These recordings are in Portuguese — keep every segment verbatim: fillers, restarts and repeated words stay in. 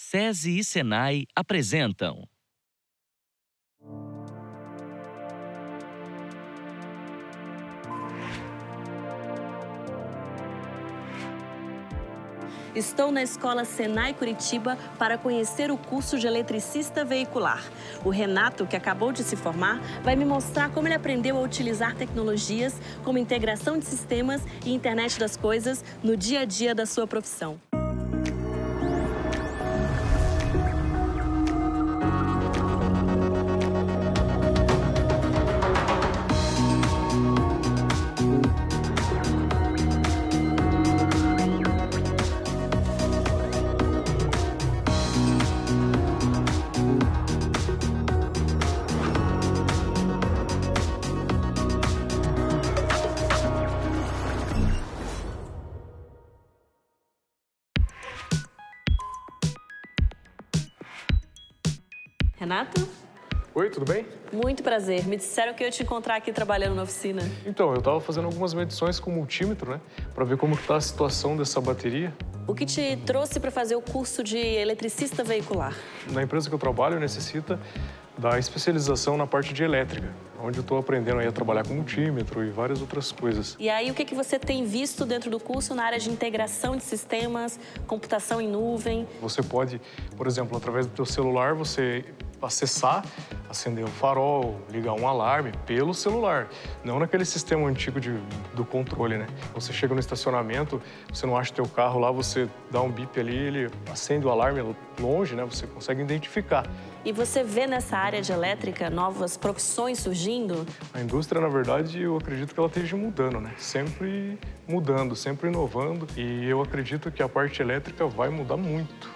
SESI e Senai apresentam. Estou na Escola Senai Curitiba para conhecer o curso de eletricista veicular. O Renato, que acabou de se formar, vai me mostrar como ele aprendeu a utilizar tecnologias como integração de sistemas e internet das coisas no dia a dia da sua profissão. Renato? Oi, tudo bem? Muito prazer. Me disseram que eu ia te encontrar aqui trabalhando na oficina. Então, eu estava fazendo algumas medições com multímetro, né? Para ver como está a situação dessa bateria. O que te trouxe para fazer o curso de eletricista veicular? Na empresa que eu trabalho, necessita da especialização na parte de elétrica, onde eu estou aprendendo aí a trabalhar com multímetro e várias outras coisas. E aí, o que, que você tem visto dentro do curso na área de integração de sistemas, computação em nuvem? Você pode, por exemplo, através do seu celular, você acessar, acender um farol, ligar um alarme pelo celular, não naquele sistema antigo de, do controle, né? Você chega no estacionamento, você não acha o teu carro lá, você dá um bip ali, ele acende o alarme longe, né? Você consegue identificar. E você vê nessa área de elétrica novas profissões surgindo? A indústria, na verdade, eu acredito que ela esteja mudando, né? Sempre mudando, sempre inovando, e eu acredito que a parte elétrica vai mudar muito.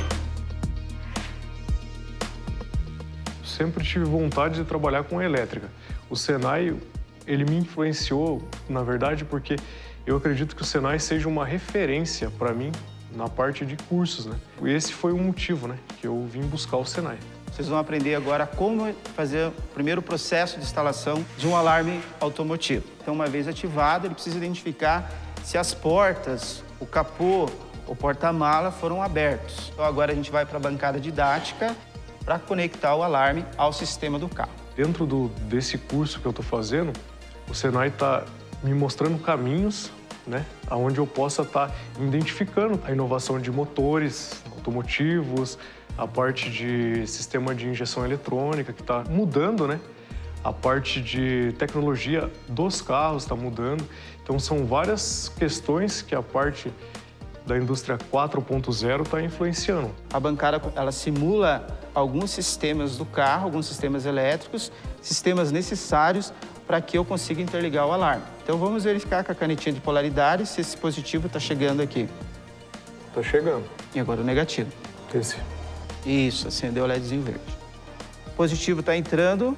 Sempre tive vontade de trabalhar com elétrica. O Senai, ele me influenciou, na verdade, porque eu acredito que o Senai seja uma referência para mim na parte de cursos, né? E esse foi o motivo, né, que eu vim buscar o Senai. Vocês vão aprender agora como fazer o primeiro processo de instalação de um alarme automotivo. Então, uma vez ativado, ele precisa identificar se as portas, o capô, o porta-mala foram abertos. Então, agora a gente vai para a bancada didática para conectar o alarme ao sistema do carro. Dentro do, desse curso que eu estou fazendo, o Senai está me mostrando caminhos, né, onde eu possa estar tá identificando a inovação de motores automotivos, a parte de sistema de injeção eletrônica que está mudando, né? A parte de tecnologia dos carros está mudando. Então, são várias questões que a parte da indústria quatro ponto zero está influenciando. A bancada, ela simula alguns sistemas do carro, alguns sistemas elétricos, sistemas necessários para que eu consiga interligar o alarme. Então, vamos verificar com a canetinha de polaridade se esse positivo está chegando aqui. Está chegando. E agora o negativo. Esse. Isso, acendeu o LEDzinho verde. Positivo está entrando,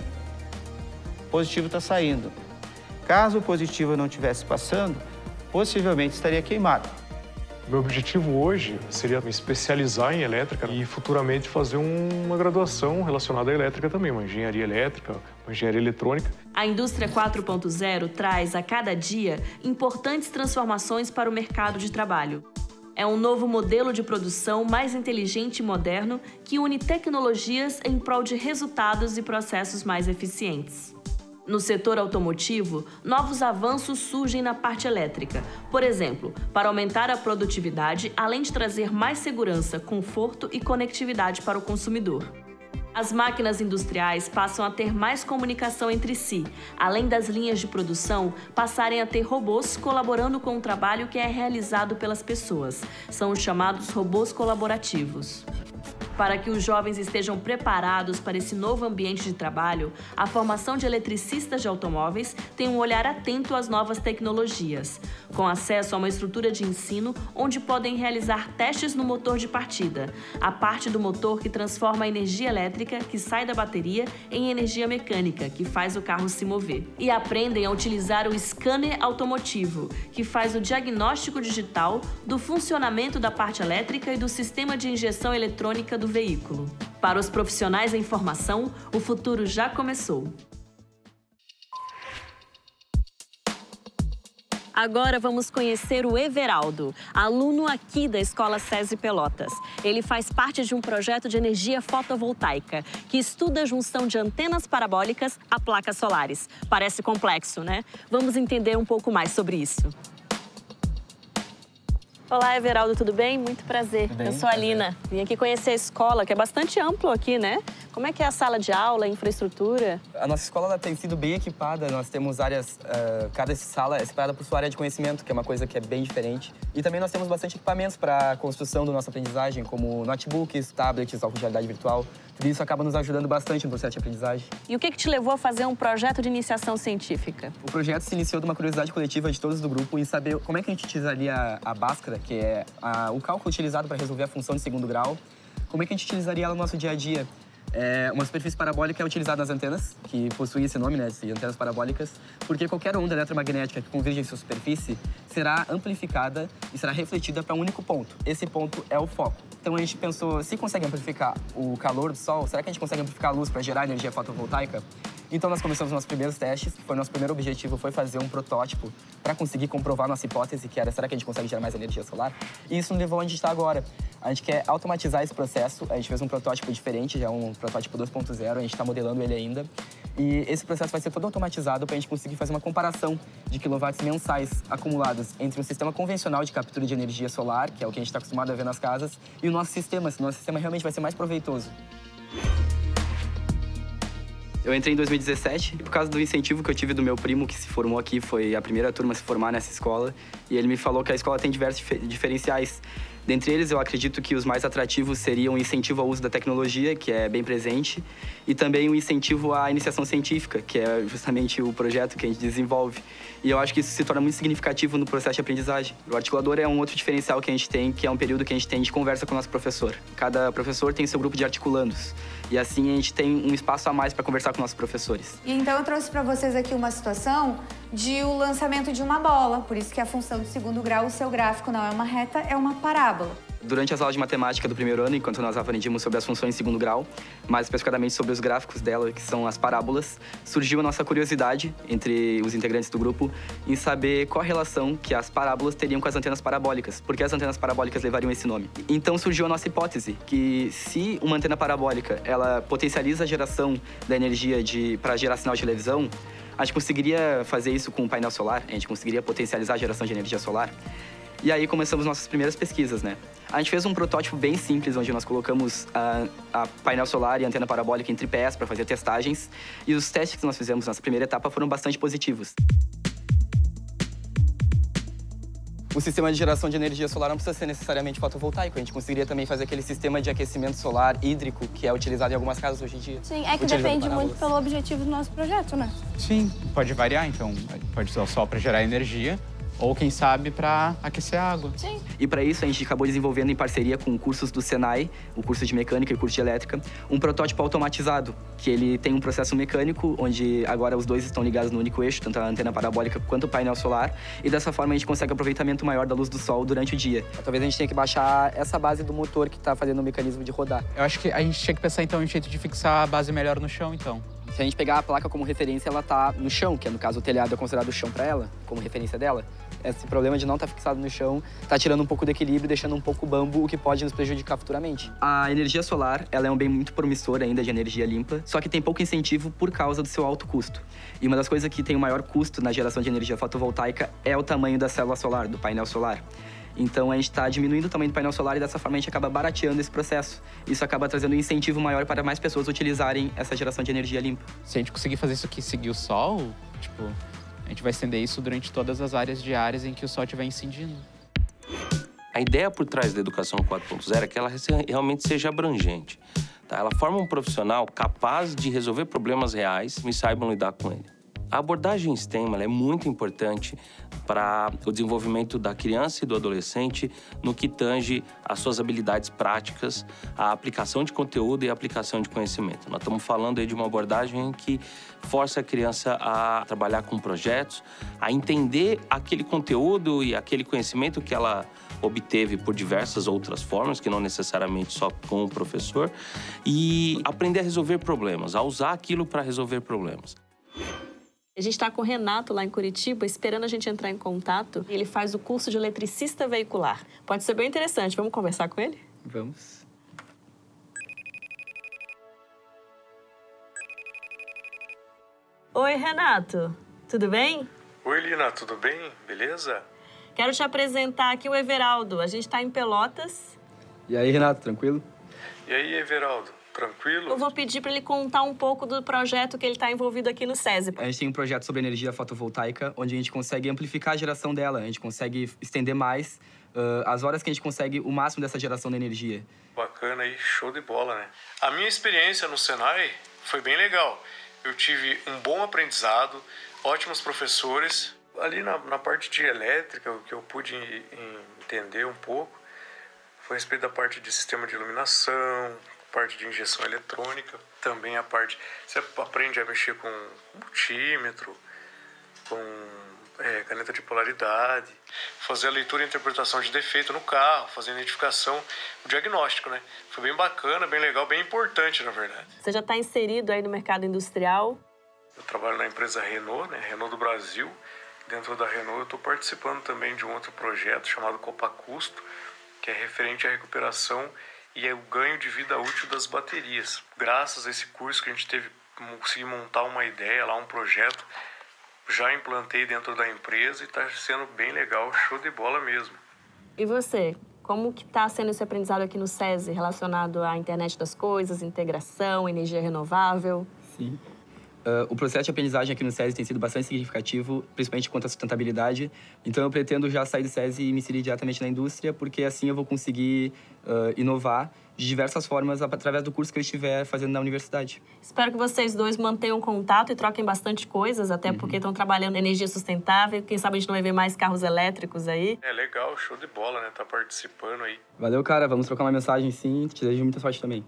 positivo está saindo. Caso o positivo não estivesse passando, possivelmente estaria queimado. Meu objetivo hoje seria me especializar em elétrica e futuramente fazer uma graduação relacionada à elétrica também, uma engenharia elétrica, uma engenharia eletrônica. A indústria quatro ponto zero traz a cada dia importantes transformações para o mercado de trabalho. É um novo modelo de produção mais inteligente e moderno que une tecnologias em prol de resultados e processos mais eficientes. No setor automotivo, novos avanços surgem na parte elétrica. Por exemplo, para aumentar a produtividade, além de trazer mais segurança, conforto e conectividade para o consumidor. As máquinas industriais passam a ter mais comunicação entre si, além das linhas de produção passarem a ter robôs colaborando com o trabalho que é realizado pelas pessoas. São os chamados robôs colaborativos. Para que os jovens estejam preparados para esse novo ambiente de trabalho, a formação de eletricistas de automóveis tem um olhar atento às novas tecnologias, com acesso a uma estrutura de ensino onde podem realizar testes no motor de partida, a parte do motor que transforma a energia elétrica que sai da bateria em energia mecânica, que faz o carro se mover. E aprendem a utilizar o scanner automotivo, que faz o diagnóstico digital do funcionamento da parte elétrica e do sistema de injeção eletrônica do veículo. Para os profissionais em formação, o futuro já começou. Agora vamos conhecer o Everaldo, aluno aqui da Escola SESI Pelotas. Ele faz parte de um projeto de energia fotovoltaica, que estuda a junção de antenas parabólicas a placas solares. Parece complexo, né? Vamos entender um pouco mais sobre isso. Olá, Everaldo, tudo bem? Muito prazer. Tudo bem, Eu sou a Lina. Vim aqui conhecer a escola, que é bastante amplo aqui, né? Como é que é a sala de aula, a infraestrutura? A nossa escola ela tem sido bem equipada. Nós temos áreas... Uh, cada sala é separada por sua área de conhecimento, que é uma coisa que é bem diferente. E também nós temos bastante equipamentos para a construção da nossa aprendizagem, como notebooks, tablets, óculos de realidade virtual. Tudo isso acaba nos ajudando bastante no processo de aprendizagem. E o que, que te levou a fazer um projeto de iniciação científica? O projeto se iniciou de uma curiosidade coletiva de todos do grupo em saber como é que a gente utilizaria a Bhaskara, que é a, o cálculo utilizado para resolver a função de segundo grau, como é que a gente utilizaria ela no nosso dia a dia. É, uma superfície parabólica é utilizada nas antenas, que possui esse nome, né, de antenas parabólicas, porque qualquer onda eletromagnética que converge em sua superfície será amplificada e será refletida para um único ponto. Esse ponto é o foco. Então a gente pensou, se consegue amplificar o calor do Sol, será que a gente consegue amplificar a luz para gerar energia fotovoltaica? Então nós começamos nossos primeiros testes, que foi nosso primeiro objetivo, foi fazer um protótipo para conseguir comprovar nossa hipótese, que era, será que a gente consegue gerar mais energia solar? E isso nos levou onde a gente está agora. A gente quer automatizar esse processo, a gente fez um protótipo diferente, já é um protótipo dois ponto zero, a gente está modelando ele ainda. E esse processo vai ser todo automatizado para a gente conseguir fazer uma comparação de quilowatts mensais acumulados entre um sistema convencional de captura de energia solar, que é o que a gente está acostumado a ver nas casas, e o nosso sistema, se o nosso sistema realmente vai ser mais proveitoso. Eu entrei em dois mil e dezessete, por causa do incentivo que eu tive do meu primo, que se formou aqui, foi a primeira turma a se formar nessa escola. E ele me falou que a escola tem diversos diferenciais. Dentre eles, eu acredito que os mais atrativos seriam o incentivo ao uso da tecnologia, que é bem presente, e também o incentivo à iniciação científica, que é justamente o projeto que a gente desenvolve. E eu acho que isso se torna muito significativo no processo de aprendizagem. O articulador é um outro diferencial que a gente tem, que é um período que a gente tem de conversa com o nosso professor. Cada professor tem seu grupo de articulandos. E assim a gente tem um espaço a mais para conversar com nossos professores. E então eu trouxe para vocês aqui uma situação de o lançamento de uma bola. Por isso que a função do segundo grau, o seu gráfico não é uma reta, é uma parábola. Durante as aulas de matemática do primeiro ano, enquanto nós aprendíamos sobre as funções de segundo grau, mais especificamente sobre os gráficos dela, que são as parábolas, surgiu a nossa curiosidade entre os integrantes do grupo em saber qual a relação que as parábolas teriam com as antenas parabólicas, porque as antenas parabólicas levariam esse nome. Então surgiu a nossa hipótese, que se uma antena parabólica ela potencializa a geração da energia de, para gerar sinal de televisão, a gente conseguiria fazer isso com um painel solar, a gente conseguiria potencializar a geração de energia solar. E aí começamos nossas primeiras pesquisas, né? A gente fez um protótipo bem simples, onde nós colocamos a, a painel solar e a antena parabólica em tripés para fazer testagens. E os testes que nós fizemos nessa primeira etapa foram bastante positivos. O sistema de geração de energia solar não precisa ser necessariamente fotovoltaico. A gente conseguiria também fazer aquele sistema de aquecimento solar hídrico, que é utilizado em algumas casas hoje em dia. Sim, é que depende muito pelo objetivo do nosso projeto, né? Sim, pode variar, então. Pode ser o sol para gerar energia, ou, quem sabe, para aquecer a água. Sim. E para isso, a gente acabou desenvolvendo em parceria com cursos do Senai, o curso de mecânica e o curso de elétrica, um protótipo automatizado, que ele tem um processo mecânico, onde agora os dois estão ligados no único eixo, tanto a antena parabólica quanto o painel solar, e dessa forma a gente consegue aproveitamento maior da luz do sol durante o dia. Talvez a gente tenha que baixar essa base do motor que está fazendo o mecanismo de rodar. Eu acho que a gente tinha que pensar, então, em um jeito de fixar a base melhor no chão, então. Se a gente pegar a placa como referência, ela tá no chão, que é, no caso, o telhado é considerado o chão para ela, como referência dela. Esse problema de não estar fixado no chão está tirando um pouco do equilíbrio, deixando um pouco bambo, o que pode nos prejudicar futuramente. A energia solar, ela é um bem muito promissor ainda de energia limpa, só que tem pouco incentivo por causa do seu alto custo. E uma das coisas que tem o maior custo na geração de energia fotovoltaica é o tamanho da célula solar, do painel solar. Então a gente está diminuindo o tamanho do painel solar e dessa forma a gente acaba barateando esse processo. Isso acaba trazendo um incentivo maior para mais pessoas utilizarem essa geração de energia limpa. Se a gente conseguir fazer isso aqui, seguir o sol, tipo, a gente vai estender isso durante todas as áreas de áreas em que o sol estiver incidindo. A ideia por trás da educação quatro ponto zero é que ela realmente seja abrangente. Tá? Ela forma um profissional capaz de resolver problemas reais e saibam lidar com ele. A abordagem STEM ela é muito importante para o desenvolvimento da criança e do adolescente no que tange as suas habilidades práticas, a aplicação de conteúdo e a aplicação de conhecimento. Nós estamos falando aí de uma abordagem que força a criança a trabalhar com projetos, a entender aquele conteúdo e aquele conhecimento que ela obteve por diversas outras formas, que não necessariamente só com o professor, e aprender a resolver problemas, a usar aquilo para resolver problemas. A gente está com o Renato lá em Curitiba, esperando a gente entrar em contato. Ele faz o curso de eletricista veicular. Pode ser bem interessante. Vamos conversar com ele? Vamos. Oi, Renato. Tudo bem? Oi, Lina, tudo bem? Beleza? Quero te apresentar aqui o Everaldo. A gente está em Pelotas. E aí, Renato, tranquilo? E aí, Everaldo, tranquilo? Eu vou pedir para ele contar um pouco do projeto que ele está envolvido aqui no SESI. A gente tem um projeto sobre energia fotovoltaica, onde a gente consegue amplificar a geração dela. A gente consegue estender mais uh, as horas que a gente consegue o máximo dessa geração de energia. Bacana aí, show de bola, né? A minha experiência no Senai foi bem legal. Eu tive um bom aprendizado, ótimos professores. Ali na, na parte de elétrica, o que eu pude entender um pouco foi a respeito da parte de sistema de iluminação, parte de injeção eletrônica, também a parte... Você aprende a mexer com multímetro, com é, caneta de polaridade, fazer a leitura e interpretação de defeito no carro, fazer a identificação, o diagnóstico, né? Foi bem bacana, bem legal, bem importante, na verdade. Você já está inserido aí no mercado industrial? Eu trabalho na empresa Renault, né? Renault do Brasil. Dentro da Renault, eu estou participando também de um outro projeto chamado Copa Custo, que é referente à recuperação e ao ganho de vida útil das baterias. Graças a esse curso que a gente teve, consegui montar uma ideia lá, um projeto, já implantei dentro da empresa e está sendo bem legal, show de bola mesmo. E você? Como que está sendo esse aprendizado aqui no SESI relacionado à internet das coisas, integração, energia renovável? Sim. Uh, o processo de aprendizagem aqui no SESI tem sido bastante significativo, principalmente quanto à sustentabilidade. Então, eu pretendo já sair do SESI e me inserir diretamente na indústria, porque assim eu vou conseguir uh, inovar de diversas formas através do curso que eu estiver fazendo na universidade. Espero que vocês dois mantenham contato e troquem bastante coisas, até uhum. porque estão trabalhando em energia sustentável. Quem sabe a gente não vai ver mais carros elétricos aí. É legal, show de bola, né? Tá participando aí. Valeu, cara. Vamos trocar uma mensagem, sim. Te desejo muita sorte também.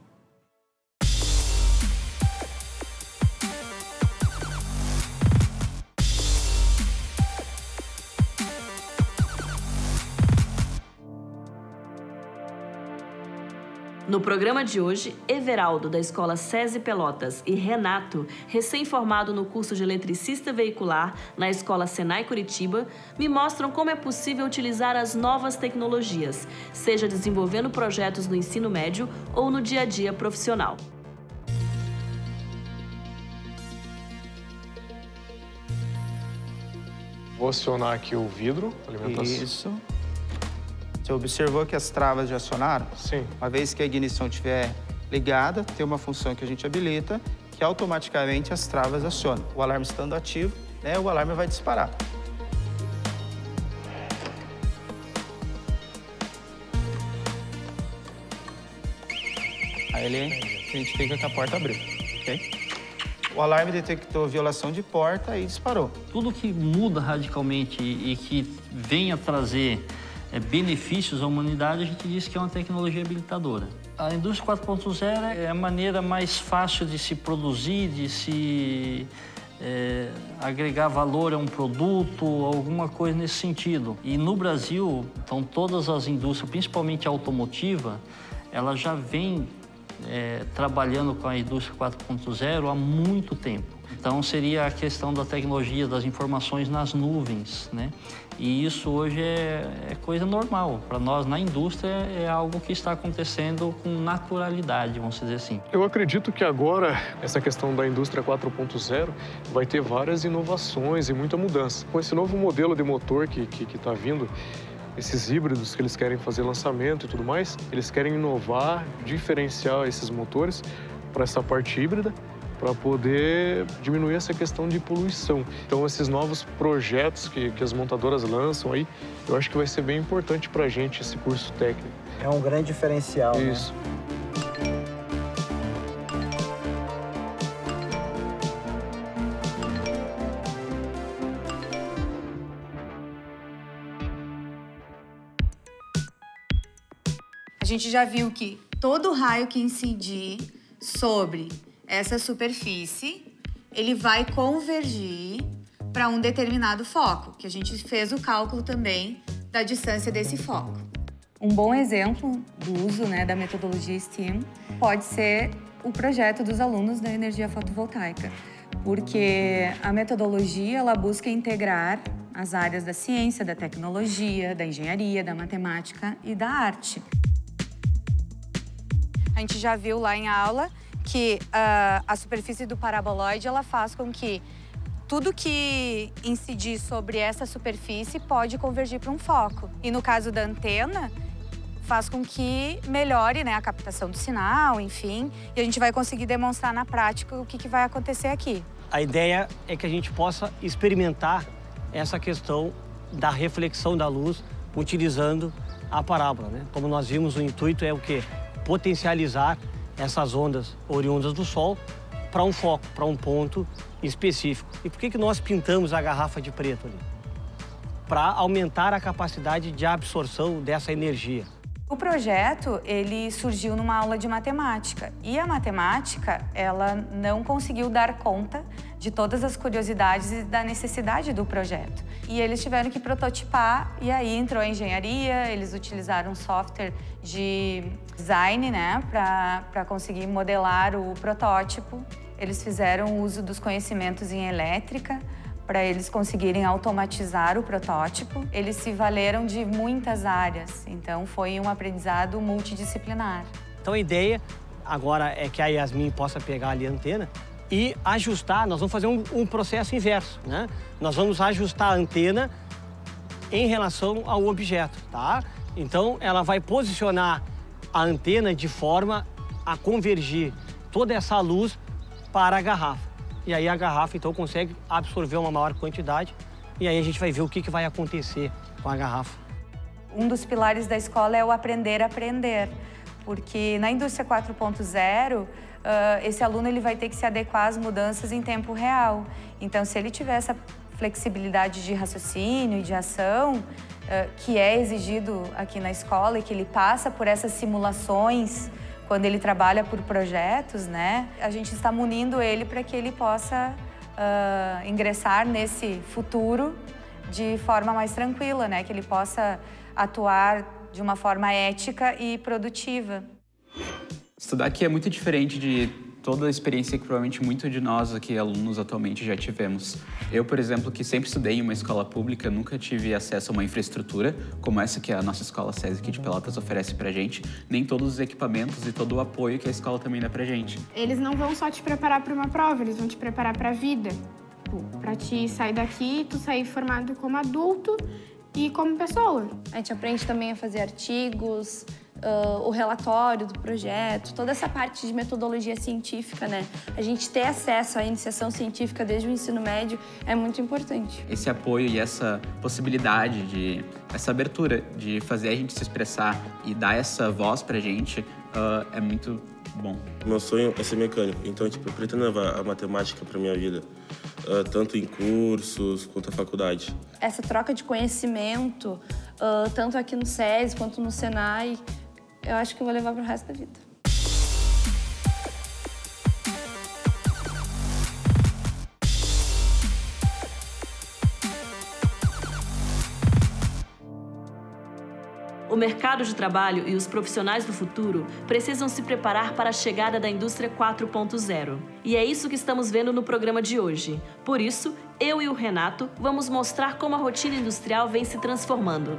No programa de hoje, Everaldo, da Escola SESI Pelotas, e Renato, recém-formado no curso de eletricista veicular na Escola Senai Curitiba, me mostram como é possível utilizar as novas tecnologias, seja desenvolvendo projetos no ensino médio ou no dia a dia profissional. Vou acionar aqui o vidro, alimentação. Isso. Você observou que as travas já acionaram? Sim. Uma vez que a ignição estiver ligada, tem uma função que a gente habilita, que automaticamente as travas acionam. O alarme estando ativo, né, o alarme vai disparar. Aí ele identifica que a porta abriu, ok? O alarme detectou violação de porta e disparou. Tudo que muda radicalmente e que venha trazer É, benefícios à humanidade, a gente diz que é uma tecnologia habilitadora. A indústria quatro ponto zero é a maneira mais fácil de se produzir, de se é, agregar valor a um produto, alguma coisa nesse sentido. E no Brasil, então, todas as indústrias, principalmente a automotiva, ela já vem é, trabalhando com a indústria quatro ponto zero há muito tempo. Então, seria a questão da tecnologia das informações nas nuvens, né? E isso hoje é, é coisa normal. Para nós, na indústria, é algo que está acontecendo com naturalidade, vamos dizer assim. Eu acredito que agora, essa questão da indústria quatro ponto zero vai ter várias inovações e muita mudança. Com esse novo modelo de motor que está que, que tá vindo, esses híbridos que eles querem fazer lançamento e tudo mais, eles querem inovar, diferenciar esses motores para essa parte híbrida, para poder diminuir essa questão de poluição. Então, esses novos projetos que, que as montadoras lançam aí, eu acho que vai ser bem importante para a gente esse curso técnico. É um grande diferencial, Isso. Né? A gente já viu que todo raio que incidir sobre essa superfície, ele vai convergir para um determinado foco, que a gente fez o cálculo também da distância desse foco. Um bom exemplo do uso, né, da metodologia STEAM pode ser o projeto dos alunos da energia fotovoltaica, porque a metodologia ela busca integrar as áreas da ciência, da tecnologia, da engenharia, da matemática e da arte. A gente já viu lá em aula que uh, a superfície do paraboloide ela faz com que tudo que incidir sobre essa superfície pode convergir para um foco. E no caso da antena, faz com que melhore, né, a captação do sinal, enfim, e a gente vai conseguir demonstrar na prática o que, que vai acontecer aqui. A ideia é que a gente possa experimentar essa questão da reflexão da luz utilizando a parábola, né? Como nós vimos, o intuito é o quê? Potencializar essas ondas oriundas do Sol para um foco, para um ponto específico. E por que que nós pintamos a garrafa de preto ali? Para aumentar a capacidade de absorção dessa energia. O projeto, ele surgiu numa aula de matemática e a matemática, ela não conseguiu dar conta de todas as curiosidades e da necessidade do projeto. E eles tiveram que prototipar e aí entrou a engenharia, eles utilizaram um software de design, né, para conseguir modelar o protótipo. Eles fizeram uso dos conhecimentos em elétrica, para eles conseguirem automatizar o protótipo. Eles se valeram de muitas áreas, então foi um aprendizado multidisciplinar. Então a ideia agora é que a Yasmin possa pegar ali a antena e ajustar, nós vamos fazer um, um processo inverso, né? Nós vamos ajustar a antena em relação ao objeto, tá? Então ela vai posicionar a antena de forma a convergir toda essa luz para a garrafa. E aí a garrafa, então, consegue absorver uma maior quantidade e aí a gente vai ver o que, que vai acontecer com a garrafa. Um dos pilares da escola é o aprender a aprender, porque na indústria quatro ponto zero, uh, esse aluno ele vai ter que se adequar às mudanças em tempo real. Então, se ele tiver essa flexibilidade de raciocínio e de ação, uh, que é exigido aqui na escola e que ele passa por essas simulações, quando ele trabalha por projetos, né, a gente está munindo ele para que ele possa uh, ingressar nesse futuro de forma mais tranquila, né, que ele possa atuar de uma forma ética e produtiva. Estudar aqui é muito diferente de toda a experiência que provavelmente muitos de nós aqui, alunos, atualmente já tivemos. Eu, por exemplo, que sempre estudei em uma escola pública, nunca tive acesso a uma infraestrutura como essa que a nossa escola SESI aqui de Pelotas oferece pra gente, nem todos os equipamentos e todo o apoio que a escola também dá pra gente. Eles não vão só te preparar para uma prova, eles vão te preparar pra vida. Pra te sair daqui, tu sair formado como adulto e como pessoa. A gente aprende também a fazer artigos, Uh, o relatório do projeto, toda essa parte de metodologia científica, né? A gente ter acesso à iniciação científica desde o ensino médio é muito importante. Esse apoio e essa possibilidade, de, essa abertura de fazer a gente se expressar e dar essa voz pra gente uh, é muito bom. Meu sonho é ser mecânico, então tipo, eu pretendo levar a matemática pra minha vida, uh, tanto em cursos quanto na faculdade. Essa troca de conhecimento, uh, tanto aqui no SESI quanto no Senai, eu acho que eu vou levar para o resto da vida. O mercado de trabalho e os profissionais do futuro precisam se preparar para a chegada da indústria quatro ponto zero. E é isso que estamos vendo no programa de hoje. Por isso, eu e o Renato vamos mostrar como a rotina industrial vem se transformando.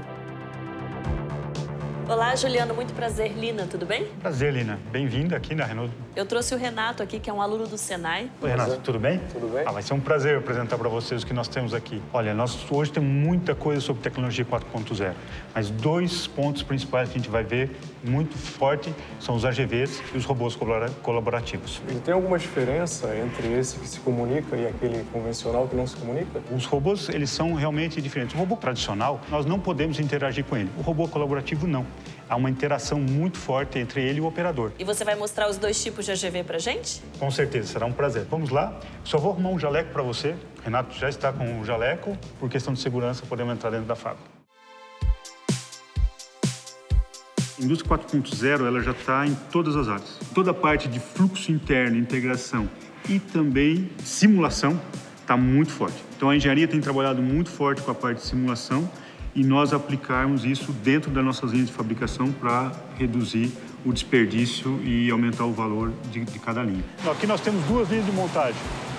Olá, Juliano, muito prazer. Lina, tudo bem? Prazer, Lina. Bem-vinda aqui na Renault. Eu trouxe o Renato aqui, que é um aluno do Senai. Oi, Renato, tudo bem? Tudo bem. Ah, vai ser um prazer apresentar para vocês o que nós temos aqui. Olha, nós hoje temos muita coisa sobre tecnologia quatro ponto zero, mas dois pontos principais que a gente vai ver muito forte são os A G Vs e os robôs colaborativos. E tem alguma diferença entre esse que se comunica e aquele convencional que não se comunica? Os robôs, eles são realmente diferentes. O robô tradicional, nós não podemos interagir com ele. O robô colaborativo, não. Há uma interação muito forte entre ele e o operador. E você vai mostrar os dois tipos de A G V pra gente? Com certeza, será um prazer. Vamos lá. Só vou arrumar um jaleco para você. O Renato já está com o jaleco. Por questão de segurança, podemos entrar dentro da fábrica. A indústria quatro ponto zero ela já está em todas as áreas. Toda a parte de fluxo interno, integração e também simulação está muito forte. Então a engenharia tem trabalhado muito forte com a parte de simulação e nós aplicarmos isso dentro das nossas linhas de fabricação para reduzir o desperdício e aumentar o valor de, de cada linha. Aqui nós temos duas linhas de montagem.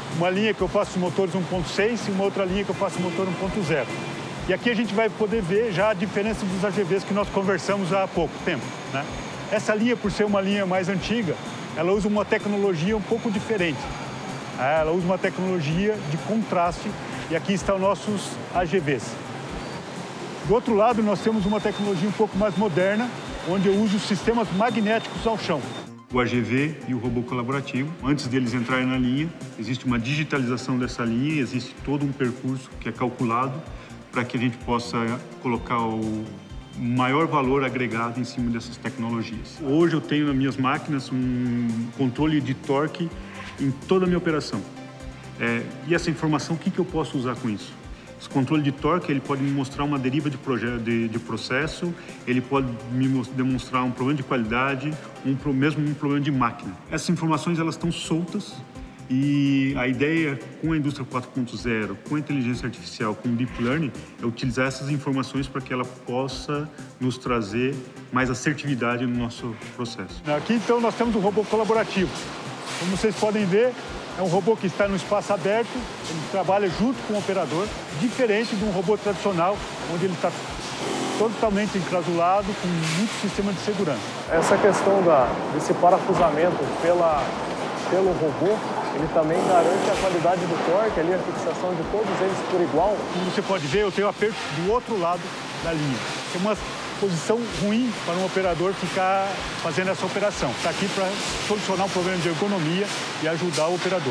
uma linha que eu faço motores um ponto seis e uma outra linha que eu faço motor um ponto zero. E aqui a gente vai poder ver já a diferença dos A G Vs que nós conversamos há pouco tempo, né? Essa linha, por ser uma linha mais antiga, ela usa uma tecnologia um pouco diferente. Ela usa uma tecnologia de contraste e aqui estão os nossos A G Vs. Do outro lado, nós temos uma tecnologia um pouco mais moderna, onde eu uso sistemas magnéticos ao chão. O A G V e o robô colaborativo, antes deles entrarem na linha, existe uma digitalização dessa linha, existe todo um percurso que é calculado para que a gente possa colocar o maior valor agregado em cima dessas tecnologias. Hoje eu tenho nas minhas máquinas um controle de torque em toda a minha operação. É, e essa informação, o que, que eu posso usar com isso? Esse controle de torque, ele pode me mostrar uma deriva de, de, de processo, ele pode me demonstrar um problema de qualidade, um, mesmo um problema de máquina. Essas informações, elas estão soltas e a ideia com a indústria quatro ponto zero, com a inteligência artificial, com o deep learning, é utilizar essas informações para que ela possa nos trazer mais assertividade no nosso processo. Aqui, então, nós temos um robô colaborativo. Como vocês podem ver, é um robô que está no espaço aberto, ele trabalha junto com o operador, diferente de um robô tradicional, onde ele está totalmente enclausulado, com muito sistema de segurança. Essa questão da, desse parafusamento pela, pelo robô, ele também garante a qualidade do torque, ali, a fixação de todos eles por igual. Como você pode ver, eu tenho aperto do outro lado da linha. Tem uma posição ruim para um operador ficar fazendo essa operação. Está aqui para solucionar um problema de ergonomia e ajudar o operador.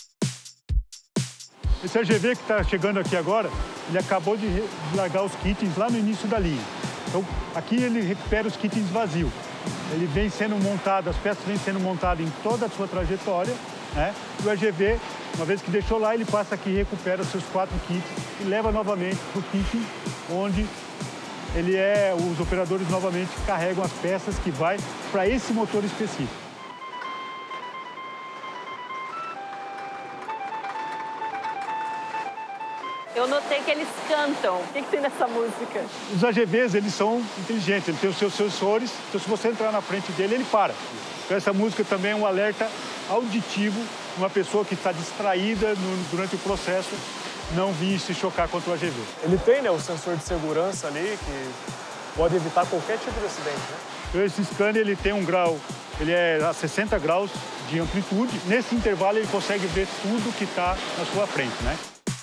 Esse A G V que está chegando aqui agora, ele acabou de largar os kitens lá no início da linha. Então, aqui ele recupera os kitens vazios. Ele vem sendo montado, as peças vêm sendo montadas em toda a sua trajetória, né? E o A G V, uma vez que deixou lá, ele passa aqui e recupera os seus quatro kits e leva novamente para o kit, onde ele é, os operadores novamente carregam as peças que vai para esse motor específico. Eu notei que eles cantam. O que, que tem nessa música? Os A G Vs, eles são inteligentes, eles têm os seus sensores, então se você entrar na frente dele, ele para. Então essa música também é um alerta auditivo, uma pessoa que está distraída no, durante o processo, não vir se chocar contra o A G V. Ele tem, né, o sensor de segurança ali, que pode evitar qualquer tipo de acidente, né? Então esse scanner, ele tem um grau, ele é a sessenta graus de amplitude. Nesse intervalo, ele consegue ver tudo que está na sua frente, né?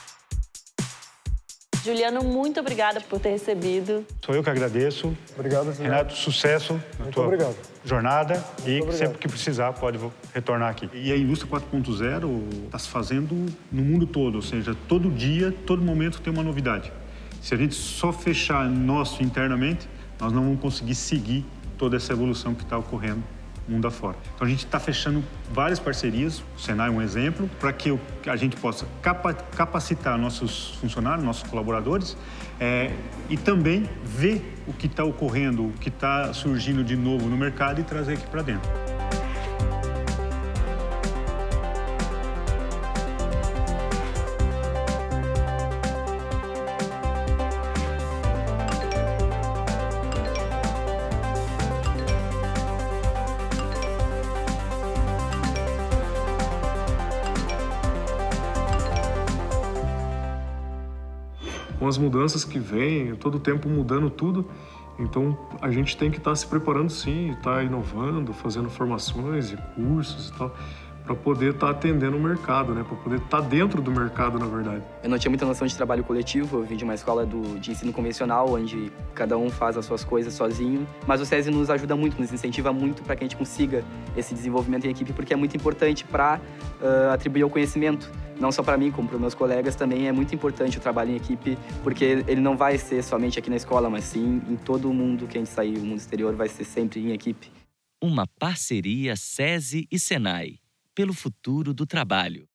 Juliano, muito obrigada por ter recebido. Sou eu que agradeço. Obrigado, Juliano. Renato, sucesso na muito tua obrigado. jornada muito e obrigado. Sempre que precisar pode retornar aqui. E a indústria quatro ponto zero está se fazendo no mundo todo, ou seja, todo dia, todo momento tem uma novidade. Se a gente só fechar nosso internamente, nós não vamos conseguir seguir toda essa evolução que está ocorrendo mundo afora. Então a gente está fechando várias parcerias, o Senai é um exemplo, para que a gente possa capacitar nossos funcionários, nossos colaboradores é, e também ver o que está ocorrendo, o que está surgindo de novo no mercado e trazer aqui para dentro. Com as mudanças que vêm, todo o tempo mudando tudo, então a gente tem que estar se preparando sim, estar inovando, fazendo formações e cursos e tal, para poder estar atendendo o mercado, né? Para poder estar dentro do mercado, na verdade. Eu não tinha muita noção de trabalho coletivo, eu vim de uma escola do, de ensino convencional, onde cada um faz as suas coisas sozinho, mas o SESI nos ajuda muito, nos incentiva muito para que a gente consiga esse desenvolvimento em equipe, porque é muito importante para uh, atribuir o conhecimento. Não só para mim, como para os meus colegas, também é muito importante o trabalho em equipe, porque ele não vai ser somente aqui na escola, mas sim em todo o mundo que a gente sair, o mundo exterior vai ser sempre em equipe. Uma parceria SESI e Senai, pelo futuro do trabalho.